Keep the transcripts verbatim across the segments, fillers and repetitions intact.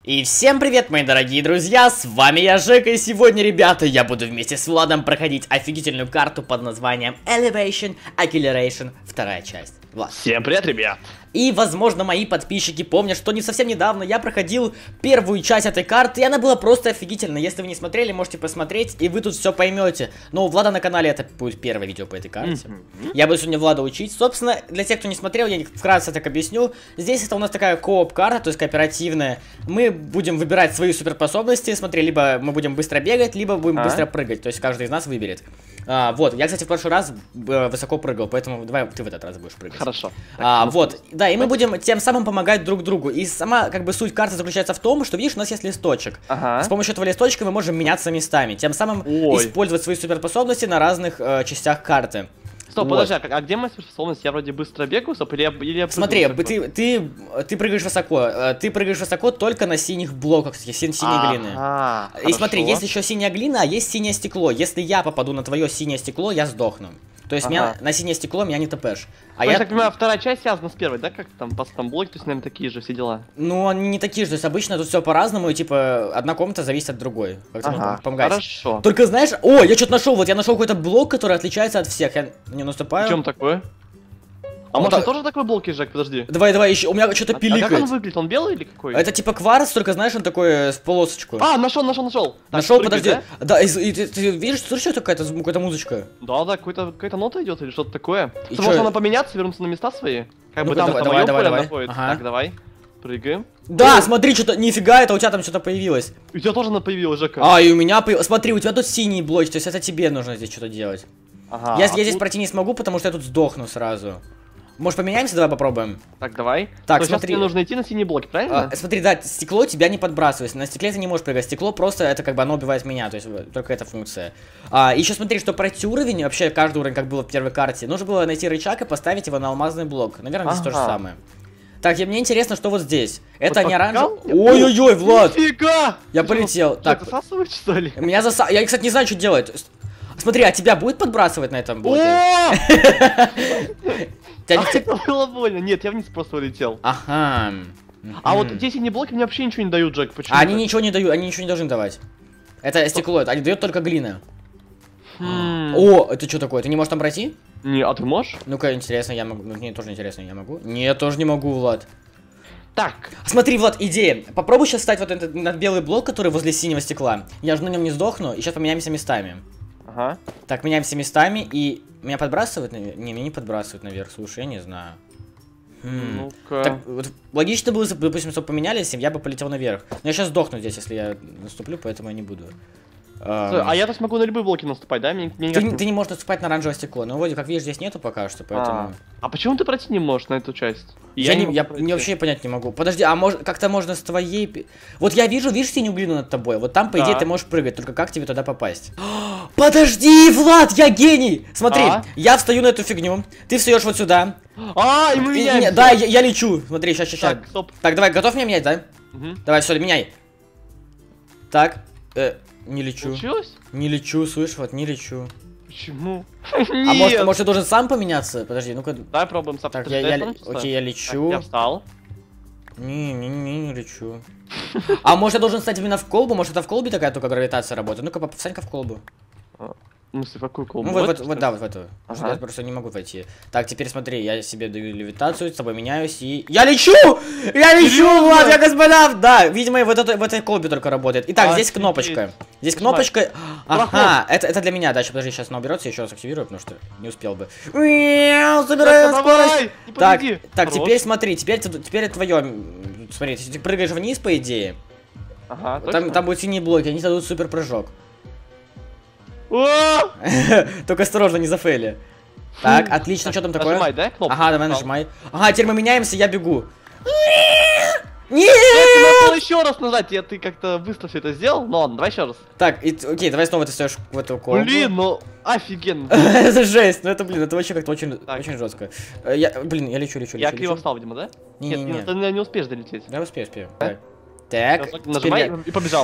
И всем привет, мои дорогие друзья, с вами я, Жека, и сегодня, ребята, я буду вместе с Владом проходить офигительную карту под названием Elevation Acceleration, вторая часть. Влад. Всем привет, ребят! И, возможно, мои подписчики помнят, что не совсем недавно я проходил первую часть этой карты, и она была просто офигительна. Если вы не смотрели, можете посмотреть, и вы тут все поймете. Но у Влада на канале это будет первое видео по этой карте. Mm-hmm. Я буду сегодня Влада учить. Собственно, для тех, кто не смотрел, я вкратце так объясню. Здесь это у нас такая кооп-карта, то есть кооперативная. Мы будем выбирать свои суперспособности. Смотри, либо мы будем быстро бегать, либо будем а? быстро прыгать. То есть каждый из нас выберет. А, вот, я, кстати, в прошлый раз высоко прыгал, поэтому давай ты в этот раз будешь прыгать. Хорошо. А, вот, да, и мы будем тем самым помогать друг другу. И сама, как бы, суть карты заключается в том, что, видишь, у нас есть листочек. Ага. С помощью этого листочка мы можем меняться местами, тем самым Ой. использовать свои суперспособности на разных э, частях карты. Стоп, вот. подожди, а, а где моя суперспособность? Я вроде быстро бегаю, стоп, или я, или я Смотри, ты, ты, ты прыгаешь высоко, ты прыгаешь высоко только на синих блоках, кстати, синей а, глины. А, и хорошо. Смотри, есть еще синяя глина, а есть синее стекло. Если я попаду на твое синее стекло, я сдохну. То есть ага. меня, на синее стекло меня не тпшь. А ну, я так понимаю, вторая часть связана с первой, да? Как там по там блоки, то есть, наверное, такие же все дела. Ну, они не такие же, то есть обычно тут все по-разному, и типа одна комната зависит от другой. Как ага, помогать. Хорошо. Только знаешь, о, я что-то нашел, вот я нашел какой-то блок, который отличается от всех. Я не наступаю. В чем такое? А вот может, так... тоже такой блок, Жек, подожди. Давай, давай, еще, у меня что-то а, пиликает. А как он выглядит, он белый или какой? Это типа кварц, только знаешь, он такой с полосочку. А, нашел, нашел, нашел. Нашел, подожди. Да, да и, и, ты, ты видишь, слышишь, какая-то какая-то музычка? Да, да, какая-то какая-то нота идет или что-то такое. И что, может она поменяться, вернуться на места свои? Как ну бы там, давай, там давай, давай, давай. находится. Ага. Так, давай. Прыгаем. Да, Ой. смотри, что-то, нифига, это у тебя там что-то появилось. У тебя тоже она появилась, Жека. А, и у меня появилось. Смотри, у тебя тут синий блок, то есть это тебе нужно здесь что-то делать. Ага, я, а я тут... здесь пройти не смогу, потому что я тут сдохну сразу. Может, поменяемся, давай попробуем. Так, давай. Так, то смотри. Сейчас тебе нужно идти на синие блоки, правильно? А, смотри, да, стекло тебя не подбрасывает. На стекле ты не можешь прыгать. Стекло просто, это как бы оно убивает меня, то есть только эта функция. А, еще смотри, что пройти уровень, вообще каждый уровень, как было в первой карте, нужно было найти рычаг и поставить его на алмазный блок. Наверное, здесь ага. то же самое. Так, и мне интересно, что вот здесь. Это вот не оранжевый. Ой-ой-ой, Влад! Нифига! Я полетел. Что, так. Засасывать, что ли? Меня заса... Я, кстати, не знаю, что делать. Смотри, а тебя будет подбрасывать на этом блоке? Это было больно. Нет, я вниз просто улетел. Ага. А вот здесь синие блоки мне вообще ничего не дают, Джек. Почему? Они ничего не дают, они ничего не должны давать. Это стекло, они дают только глина. О, это что такое? Ты не можешь там пройти? Не, а ты можешь? Ну-ка, интересно, я могу. Мне тоже интересно, я могу. Нет, тоже не могу, Влад. Так. Смотри, Влад, идея. Попробуй сейчас встать вот этот на белый блок, который возле синего стекла. Я же на нем не сдохну, и сейчас поменяемся местами. Ага. Так, меняемся местами, и меня подбрасывают наверх? Не, меня не подбрасывают наверх, слушай, я не знаю. Хм. Ну-ка. Так, вот, логично было, допустим, чтобы поменялись, я бы полетел наверх. Но я сейчас сдохну здесь, если я наступлю, поэтому я не буду. А, а я-то смогу на любые блоки наступать, да? Мне, мне ты, не... ты не можешь наступать на оранжевое стекло, но вроде как видишь, здесь нету пока что, поэтому... А, а почему ты пройти не можешь на эту часть? Я, я, не, я не вообще понять не могу. Подожди, а может как-то можно с твоей... Вот я вижу, видишь синюю глину над тобой? Вот там, по идее, да. ты можешь прыгать, только как тебе туда попасть? Подожди, Влад, я гений! Смотри, а? я встаю на эту фигню, ты встаешь вот сюда. А, и мы меняемся. Да, я, я лечу. Смотри, сейчас, сейчас. Так, стоп. Так, давай, готов меня менять, да? Угу. Давай, все, меняй. Так, э, не лечу. Получилось? Не лечу, слышь, вот не лечу. Почему? А может, может, я должен сам поменяться? Подожди, ну-ка. Давай пробуем сам. Так, я, я, окей, я лечу. Так, я встал. Не, не, не, не лечу. А может, я должен стать именно в колбу? Может, это в колбе такая только гравитация работает? Ну-ка, встань-ка в колбу. Ну, в какую колбу? Ну, вот, вот, вот, да, вот в эту. Ага. Я просто не могу войти. Так, теперь смотри, я себе даю левитацию, с тобой меняюсь и... Я лечу! Я лечу, Влад, я космонавт! Да, видимо, вот это, в этой колбе только работает. Итак, а, здесь кнопочка. Здесь кнопочка... Ага, это, это для меня. Дальше, подожди, сейчас она уберется, еще раз активирую, потому что не успел бы. Собираю скорость! Так, так, теперь смотри, теперь, теперь это твое... Смотри, ты прыгаешь вниз, по идее. Ага, там, там будут синие блоки, они дадут супер прыжок. Только осторожно, не зафейли. Так, отлично, что там такое? Нажимай, да, кнопку? Ага, давай нажимай. Ага, теперь мы меняемся, я бегу. Нет! Надо еще раз нажать, я ты как-то быстро все это сделал. Ну ладно, давай еще раз. Так, и, окей, давай снова ты стоишь в эту колбу. Блин, ну офигенно. Это жесть, ну это, блин, это вообще как-то очень, очень жестко. Я, блин, я лечу, лечу, лечу. Я криво встал, видимо, да? Не, не, Нет, ты не успеешь долететь. Я успею, успею. Так, нажимай и побежал.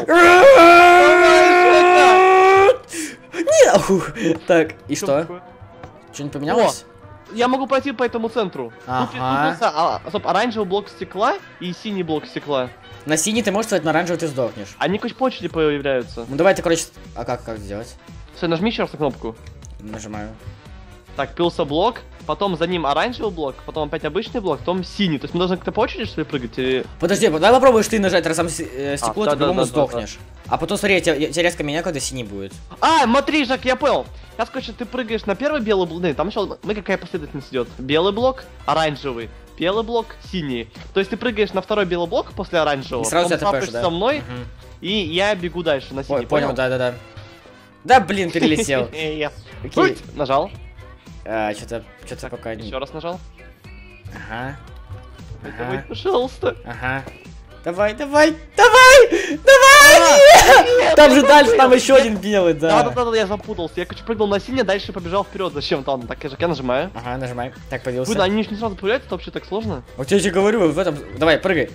Нет! Так, и что? Что-нибудь поменялось? Я могу пройти по этому центру. Ага. Тут, тут, тут, а, стоп, оранжевый блок стекла и синий блок стекла. На синий ты можешь встать, на оранжевый ты сдохнешь. Они какой-то по очереди появляются. Ну давай ты, короче... А как, как сделать? Стой, нажми еще раз на кнопку. Нажимаю. Так, пился блок, потом за ним оранжевый блок, потом опять обычный блок, потом синий. То есть мы должны как-то по очереди, что ли, прыгать? Или... Подожди, давай попробуешь ты нажать, раз там э, стекло, А, ты да, по-любому да, да, сдохнешь. А потом, смотри, я тебя, я тебя резко меняю, когда синий будет. А, смотри, Жак, я понял. Сейчас, короче, ты прыгаешь на первый белый блок. Там еще, мы какая последовательность идет? Белый блок, оранжевый, белый блок, синий. То есть ты прыгаешь на второй белый блок после оранжевого, И сразу потом ТПшь, да? со мной, Угу. и я бегу дальше на синий. Ой, понял, да-да-да. Да, блин, перелетел. Окей. Нажал. А, что-то, что-то пока не... Еще раз нажал. Ага. Давай, Ага. пожалуйста. Ага. Давай, давай, давай! Давай! Там же дальше, там еще один белый, Да, да. да, да, я запутался. Я, короче, прыгнул на синий, дальше побежал вперед. Зачем-то он так, я нажимаю. Ага, нажимай. Так, Блин, появился. они не сразу появляются, это вообще так сложно. Вот я тебе говорю, в этом... Давай, прыгай.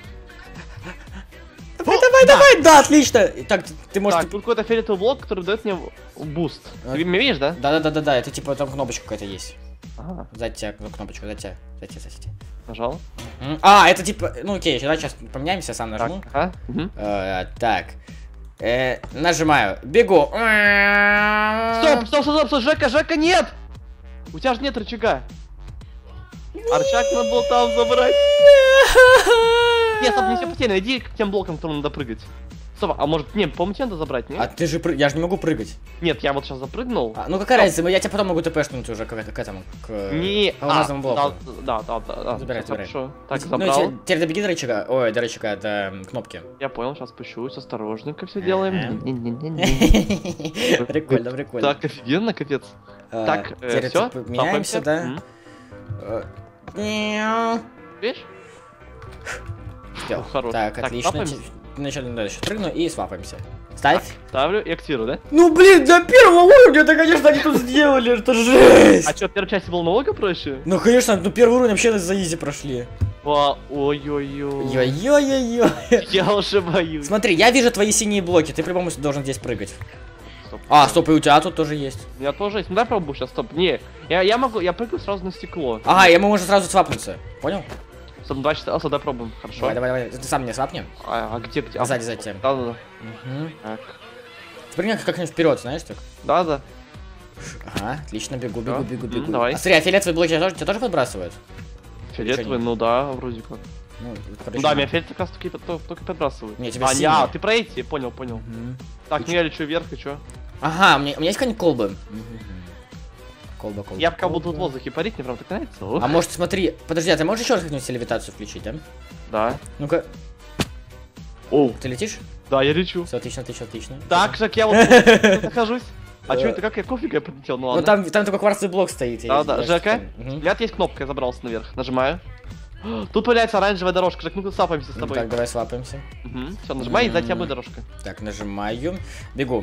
Давай, давай, давай! Да, отлично! Так, ты можешь... Так, тут какой-то фиолетовый блок, который дает мне буст. А. Ты меня видишь, да? Да-да-да-да, это типа там кнопочка какая-то есть. Ага, За тебя, ну, кнопочку, за тебя. За тебя, за тебя. нажал. М, А, это типа... Ну, окей, давай сейчас поменяемся, сам Так, нажму. ага. Мгм. Э, Так. Э, Нажимаю. Бегу. Стоп, стоп, стоп, стоп, Жека, Жека, нет! У тебя же нет рычага. А рычаг надо было там забрать. Нет, стоп, не все потеряно, иди к тем блокам, которым надо прыгать. Стоп, а может, не, по-моему, тебе надо забрать, А нет? ты же... пры- Я же не могу прыгать. Нет, я вот сейчас запрыгнул. А, ну какая разница, я тебя потом могу тпшнуть уже к, к этому, к Не, алмазному блоку. Да, да, да, да. Забирай, Всё забирай. Хорошо. Так, Ну, забрал. те- теперь добеги до рычага, ой, до рычага, до м, кнопки. Я понял, сейчас спущусь, осторожненько все делаем. Ага. Не-не-не-не. Прикольно, прикольно. Так, офигенно, капец. А, Так, э, теперь все, типа меняемся, да? Э, мяу. Видишь? Всё. Хорош. Так, Так, отлично. свапаемся? Вначале дальше прыгну и свапаемся. Ставь. Ставлю и активирую, да? Ну блин, для первого уровня это, конечно, они тут сделали, это жесть! А что, в первой части было намного проще? Ну конечно, ну первый уровень вообще за изи прошли. Ва- Ой-ой-ой. Йо-йо-йо-йо. Я уже боюсь. Смотри, я вижу твои синие блоки, ты по-моему должен здесь прыгать. Стоп. А, стоп, и у тебя тут тоже есть. У меня тоже есть. Ну дай пробую сейчас, стоп. Не, я, я могу, я прыгаю сразу на стекло. Ага, и мы можем сразу свапнуться. Понял? Стоп, два часа, дай пробуем, хорошо. Давай, давай, давай. Ты сам меня свапни. А, а где, где? А, Сзади, сзади тебя. Да-да-да. Угу. Так. Прыгни как-нибудь вперед, знаешь так? Да-да. Ага, отлично, бегу, бегу, Да. бегу, М, бегу. давай. А смотри, а фиолетовые блоки тебя тоже, тебя тоже подбрасывают? Фиолетовый, ну да, вроде как. Ну, Ну короче, да, меня фиолетовый как раз таки только, только подбрасывают. Не, тебя а, не, синий. а, ты про эти, понял, понял. Мгм. Так, ну я лечу вверх, и чё? Ага, у меня, у меня есть какие-нибудь колбы? Мгм. Колба, колба. Я пока буду колба. в воздухе парить, мне прям так нравится. Ух. А может, смотри, подожди, а ты можешь еще раз как-нибудь левитацию включить, да? Да. Ну-ка, Оу. ты летишь? Да, я лечу. Все, отлично, отлично, отлично. Так, Жак, я вот тут нахожусь. А Э. чё это, как я кофе я полетел? Ну Ну ладно. там, там только кварцевый блок стоит. я- Да-да, я Жека, что-то- у Мгм. меня есть кнопка, я забрался наверх. Нажимаю. Тут появляется оранжевая дорожка. Жак, ну-ка сапаемся с Ну, тобой. так, давай свапаемся. Все, нажимай, и за тебя М. будет дорожка. Так, нажимаю. Бегу.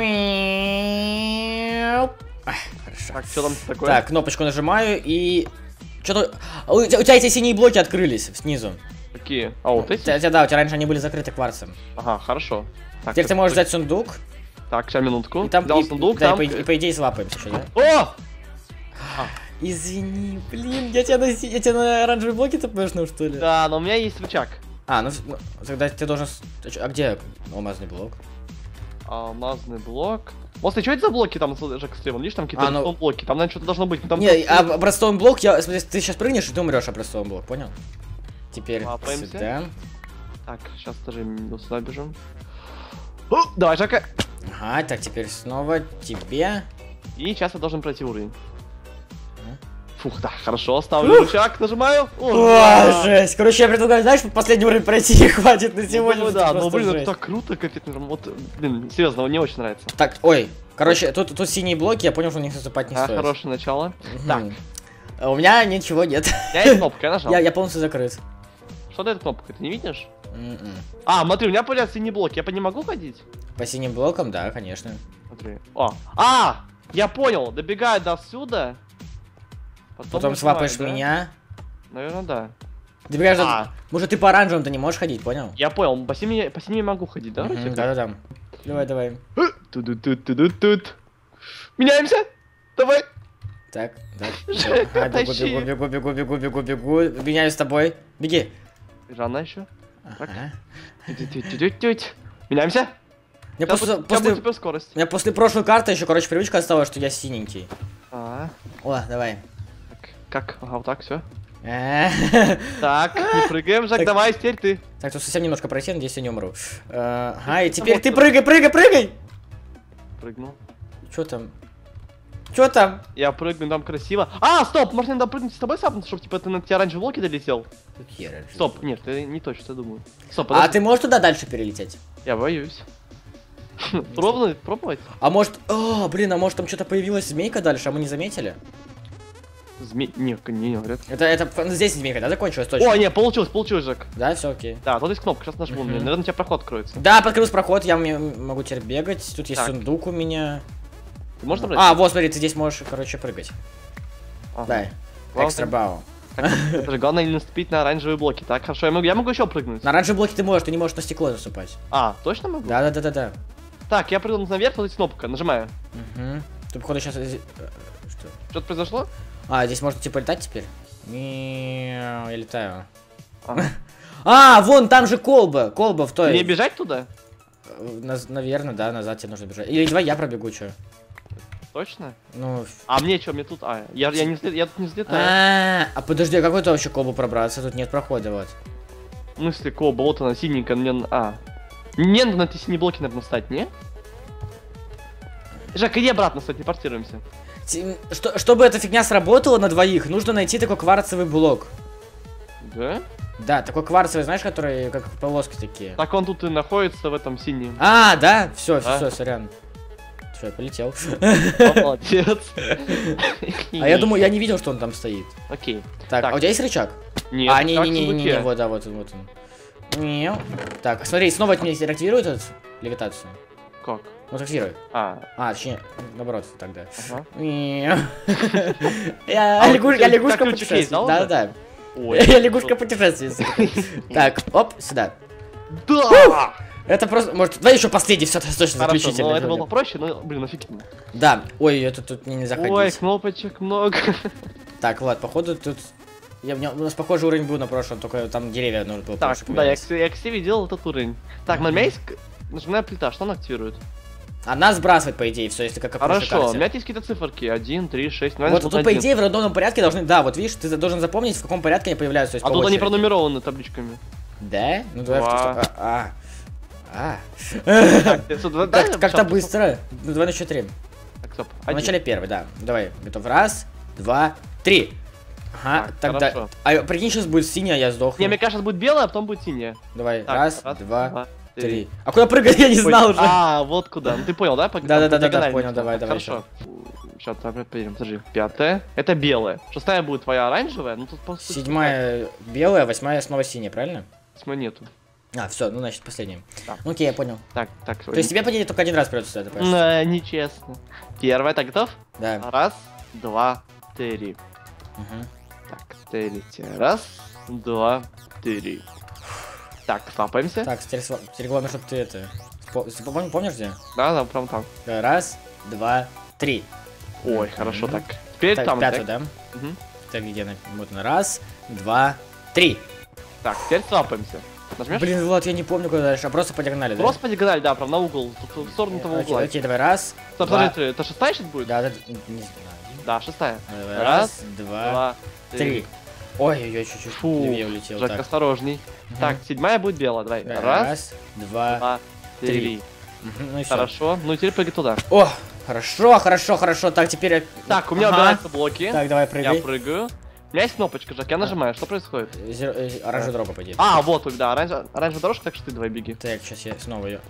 Ах, хорошо. Так, что там такое? Так, кнопочку нажимаю и... Что-то... А У тебя, у тебя эти синие блоки открылись снизу. Какие? А, вот У эти? тебя- да, у тебя раньше они были закрыты кварцем. Ага, хорошо. Так, Теперь ты это- можешь взять сундук, Так, сейчас минутку. и там... Взял и- сундук, да, там... и, по, и по идее свапаемся еще, да? О! Извини, блин, я тебя на, си- я тебя на оранжевые блоки тпшнул, что ли? Да, но у меня есть рычаг. А, ну, ну, тогда ты должен... с- а чё- А где алмазный блок? Алмазный блок. После, что это за блоки там, Жак, слева? Видишь, там какие-то А, ну- блоки. Там, наверное, что-то должно быть. Там Не, просто- а образцовый блок, я, смотри, ты сейчас прыгнешь, и ты умрешь образцовый блок, понял? Теперь Лапаемся. сюда. Так, сейчас тоже минус сюда бежим. О, давай, Жака. Ага, так, теперь снова тебе. И сейчас я должен пройти уровень. Ага. Фух, да, хорошо, ставлю рычаг, нажимаю. О, О, да. жесть. Короче, я предлагаю, знаешь, последний уровень пройти и хватит на Ну, сегодня. думаю, это да, просто ну, блин, это жесть. так круто, капец. прям Вот, блин, серьезно, мне очень нравится. Так, ой, короче, тут, тут синие блоки, я понял, что на них наступать не А, стоит. хорошее начало. Мгм. Так, А у меня ничего нет. у меня есть кнопка, я нажал. Я, я полностью закрыт. Что дает кнопка, ты не видишь? М-м. А, смотри, у меня появляются синие блоки, я по ним могу ходить? По синим блокам, да, конечно. Смотри. О, а, я понял, добегаю до сюда. Потом нажимаю, свапаешь да? меня. Наверное, да. Ты бегаешь до- А. Может, ты по оранжевым-то не можешь ходить, понял? Я понял, по синим, по синим могу ходить, да? Мгм, вроде как? Да-да-да. Давай, давай. Тут-тут-тут-тут-тут. Меняемся? Давай. Так, да. Жека, Ага, бегу, тащи. бегу, бегу, бегу, бегу, бегу, бегу. Меняюсь с тобой. Беги. Жанна еще? Ага. Тють-тють-тють-тють. Меняемся? Мне Сейчас после, будет- сейчас после, будет супер скорость. у меня после прошлой карты еще, короче, привычка осталась, что я синенький. А, О, давай. так, как? Ага, вот так, все. Э, Так, не прыгаем, Жак, Так. давай, теперь ты. Так, тут совсем немножко пройти, надеюсь, я не умру. Э, Ага, и теперь ты прыгай, прыгай, прыгай! Прыгнул. Чё там? Чё там? Я прыгну, там красиво. А, стоп, может надо прыгнуть с тобой сапнуть, чтобы типа ты на те оранжевые блоки долетел? Какие оранжевые? Стоп, нет, это не то, что я думаю. Стоп, А подожди, ты можешь туда дальше перелететь? я боюсь. Пробовать, пробовать? А может... О, блин, а может там что-то появилась змейка дальше, а мы не заметили? Змей... Не, не, не, говорят. Это, это ну, здесь змейка, да, закончилась точно? О, не, получилось, получилось, Жак. Да, все окей. Да, тут есть кнопка, сейчас нажму, Мгм. наверное, у тебя проход откроется. Да, подкрылся проход, я м- могу теперь бегать. Тут есть Так. сундук у меня. Ты можешь набрать? А, вот, смотри, ты здесь можешь, короче, прыгать. Ага. Дай. Главное, Экстра бау. Это же главное не наступить на оранжевые блоки. Так, хорошо, я могу, я могу еще прыгнуть. На оранжевые блоки ты можешь, ты не можешь на стекло наступать. А, точно могу? Да, да, да, да, да. Так, я прыгнул наверх, вот здесь кнопка, нажимаю. Угу. Ты, походу, сейчас. Что? Что-то произошло? А, здесь можно типа летать теперь? Мяу, я летаю. Ага. А, вон там же колба. Колба в той. Мне бежать туда? Наверное, да, назад тебе нужно бежать. Или давай я пробегу, что? Точно? Ну. А мне что, мне тут... А, я, я, не, след- я тут не взлетаю. А, а подожди, а какой-то вообще колбу пробраться? Тут нет прохода, вот. В смысле, колба, вот она, синенькая, мне... А. Не надо на эти синие блоки, наверное, встать, не? Жак, иди обратно, кстати, телепортируемся. Ти- Что, чтобы эта фигня сработала на двоих, нужно найти такой кварцевый блок. Да? Да, такой кварцевый, знаешь, который как полоски такие. Так он тут и находится в этом синем. А, да? Все, А? все, сорян. Все, я полетел. О, молодец. А я думаю, я не видел, что он там стоит. Окей. Так, Так. а у тебя есть рычаг? Нет, А, не, как не, не, не, не, сундуке. вот, да, вот он, вот он. Мяу. Так, смотри, снова мне активирует эту левитацию. Как? Вот активируй. А, А, точнее, наоборот, тогда. ага. Мяу. А, Я вот лягуш- ты- я так лягушка ключик есть, да, путешествие. уже? Да, да. Ой. Я лягушка путешествие. Так, оп, сюда. Да! Это просто, может, давай еще последний, все, это точно Хорошо, заключительный. но это было ролик. попроще, но, блин, офигенно. Да, ой, это тут мне не заходить. Ой, кнопочек много. Так, Влад, походу тут... Я, у, меня- у нас похожий уровень был на прошлом, только там деревья нужно было Так, больше да, я, поменять. кс- я, кстати, видел этот уровень. Так, на меня есть к- нажимная плита, что она активирует? Она сбрасывает, по идее, все, если как в прошлой Хорошо, у карте. меня есть какие-то циферки. один, три, шесть, Вот тут, по идее, в рандомном порядке должны... Да, вот видишь, ты должен запомнить, в каком порядке они появляются. То есть А по тут они очереди. пронумерованы табличками. Да? Ну давай... Два. в- А. А. Так, ты- стоп, давай- Как- давай Как-то сначала- быстро. Ну давай на счет три. Так, стоп. В один. начале первый, да. Давай, готов. Раз, два, три. Ага, Так, тогда... хорошо. А прикинь, сейчас будет синяя, я сдохну. Не, мне кажется, будет белая, а потом будет синяя. Давай, Так, раз, два, три. три. А куда прыгать, я не Ой, знал уже. А, вот куда. Ну ты понял, да? По- Да-да-да-да, по диагонали понял, идти. давай, давай, Хорошо. Сейчас, давай проверим, подожди. Пятая. Это белая. Шестая будет твоя оранжевая, ну тут по сути, Седьмая белая, восьмая снова синяя, правильно? Восьмой нету. А, все, ну значит последняя. Да. Ну окей, я понял. Так, так. То есть тебе, по идее, только один раз придется это, понимаешь? Да, нечестно. Первая, так, готов? Да. Раз, два, три. Мгм. Так, третья. Раз, два, три. Так, слапаемся. Так, теперь, сва- теперь главное, чтобы ты это... спо- ты пом- Помнишь где? Да, да, прям там. Да, раз, два, три. Ой, Мгм. хорошо, так. Теперь Так, там, пятую, так. да? Мгм. Так, где она? Вот она. Раз, два, три. Так, теперь слапаемся. Нажмешь? Блин, Влад, я не помню, куда дальше, а просто по диагонали, да? Просто по диагонали, да, прям на угол, тут в сторону того Окей, угла. окей, давай, раз, Стоп, два, подожди, это шестая сейчас будет? да, да, не знаю. Да, шестая. Давай, Раз, раз, два, Два, три. Ой-ой-ой, чуть-чуть Фу, левее улетел. Жак, Так, осторожней. Мгм. Так, седьмая будет белая, давай. Да, Раз, раз, два, два, три. три. Мгм, ну и всё. Хорошо, ну и теперь прыгай туда. О, хорошо, хорошо, хорошо. Так, теперь... я- Так, у меня Ага. убираются блоки. Так, давай, Я прыгай. прыгаю. У меня есть кнопочка, Жак, я нажимаю, что происходит? Зер- э, Оранжевая дорога, по идее. А, вот, да, оранж- оранжевая дорожка, так что ты давай беги. Так, сейчас я снова ее...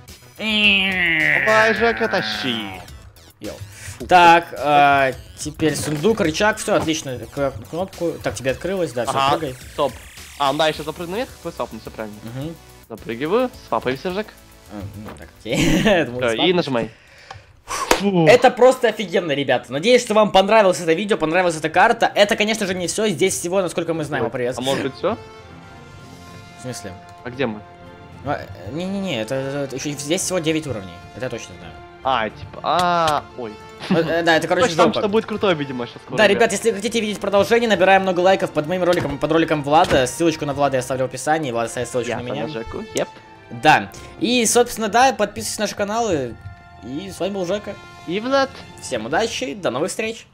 Давай, Жак, тащи. Йоу. Так, а, теперь сундук, рычаг, все отлично. К- Кнопку. Так, тебе открылось, да, все, Ага, прыгай. стоп. А, да, еще запрыгну наверх, какой свапну, все правильно. Мгм. Запрыгиваю, свапаемся, Жак. А, ну, так, окей. Это был Всё, спам. и нажимай. Фу. Это просто офигенно, ребята. Надеюсь, что вам понравилось это видео, понравилась эта карта. Это, конечно же, не все. Здесь всего, насколько мы знаем, Ой, о, привет. А может быть все? В смысле? А где мы? А, Не-не-не, это, это еще здесь всего девять уровней. Это я точно знаю. А, типа, а, ой. Э, Да, это, короче, Точно, там жопа. что будет крутое, видимо, сейчас скоро. Да, ребят, если хотите видеть продолжение, набираем много лайков под моим роликом и под роликом Влада. Ссылочку на Влада я оставлю в описании, Влад ставит ссылочку Я на меня. Жеку, еп. Да. И, собственно, да, подписывайтесь на наши каналы. И с вами был Жека. И Влад. Всем удачи, до новых встреч.